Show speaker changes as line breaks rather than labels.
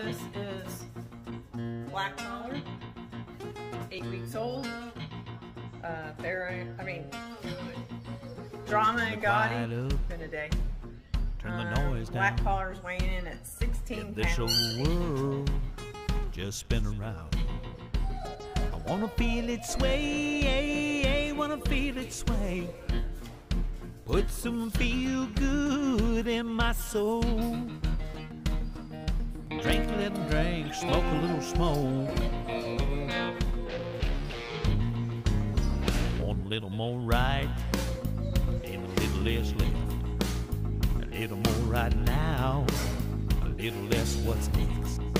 This is black collar, 8 weeks old. Drama and Gotti. Been a day.
Turn the noise down.
Black collar's weighing in at 16
This
pounds.
old world just spin around. I wanna feel it sway, wanna feel it sway. Put some feel good in my soul. Drink a little drink, smoke a little smoke. Want a little more right, and a little less left. A little more right now, a little less what's next.